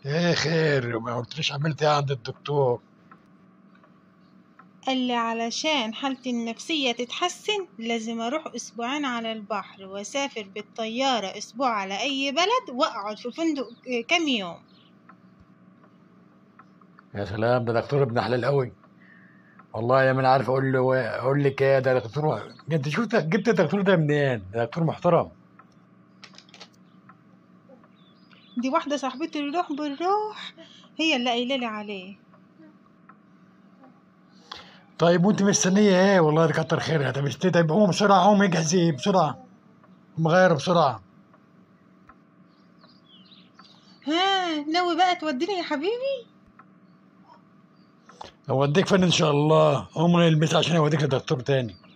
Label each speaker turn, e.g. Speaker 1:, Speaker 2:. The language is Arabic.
Speaker 1: ايه خير؟ ما قلتليش عملت ايه عند الدكتور؟
Speaker 2: قال لي علشان حالتي النفسية تتحسن لازم أروح أسبوعين على البحر وأسافر بالطيارة أسبوع على أي بلد وأقعد في فندق كام يوم.
Speaker 1: يا سلام، ده دكتور ابن حلال قوي. والله يا ما عارف اقول لك ايه. ده دكتور. انت شفت جبت الدكتور ده منين؟ ده دكتور محترم.
Speaker 2: دي واحدة صاحبتي الروح بالروح هي اللي قايلة لي عليه.
Speaker 1: طيب وانت مستنيه ايه؟ والله ده كتر خيرها. طيب قوم بسرعه، قوم اجهزي بسرعه، قوم غير بسرعه.
Speaker 2: ها ناوي بقى توديني يا حبيبي؟
Speaker 1: اوديك فين ان شاء الله؟ قوم البس عشان اوديك لدكتور تاني.